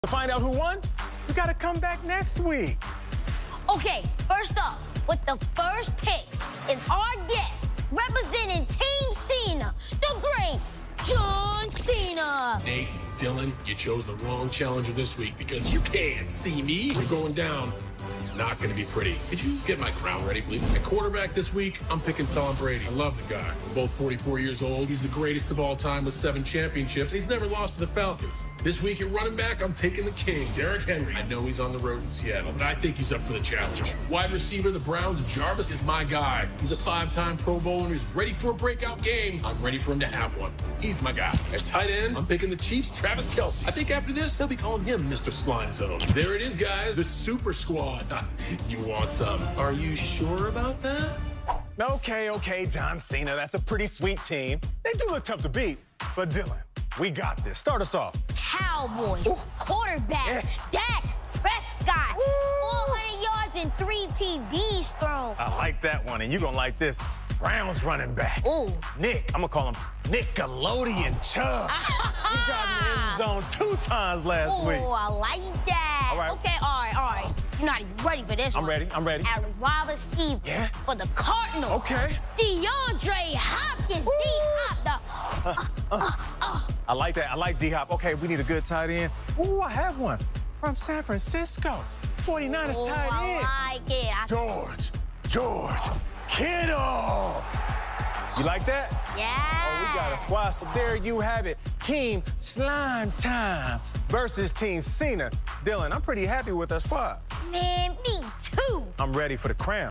To find out who won, you gotta come back next week. Okay, first up, with the first picks is our guest representing Team Cena, the great John Cena. Nate, Dylan, you chose the wrong challenger this week because you can't see me. We're going down. It's not going to be pretty. Could you get my crown ready, please? At quarterback this week, I'm picking Tom Brady. I love the guy. We're both 44 years old. He's the greatest of all time with 7 championships. He's never lost to the Falcons. This week at running back, I'm taking the king, Derrick Henry. I know he's on the road in Seattle, but I think he's up for the challenge. Wide receiver, the Browns, Jarvis is my guy. He's a 5-time Pro Bowler and he's ready for a breakout game. I'm ready for him to have one. He's my guy. At tight end, I'm picking the Chiefs, Travis Kelce. I think after this, they'll be calling him Mr. Slime Zone. There it is, guys, the Super Squad. You want some? Are you sure about that? Okay, John Cena, that's a pretty sweet team. They do look tough to beat, but Dylan, we got this. Start us off. Cowboys, quarterback, Dak Prescott, 400 yards and 3 TDs thrown. I like that one, and you're gonna like this. Browns running back. Ooh. Nick, I'm gonna call him Nickelodeon Chubb. He got in the end zone 2 times last week. Oh, I like that. All right. Okay, all right. You're not even ready for this one. I'm ready. At wide receiver for the Cardinals. Okay. DeAndre Hopkins, D-Hop. I like that. I like D-Hop. Okay, we need a good tight end. Ooh, I have one from San Francisco. 49ers tight end. I like it. George Kittle. You like that? Yeah. Oh, we got a squad. So there you have it. Team Slime Time versus Team Cena. Dylan, I'm pretty happy with our squad. Man, me too. I'm ready for the crown.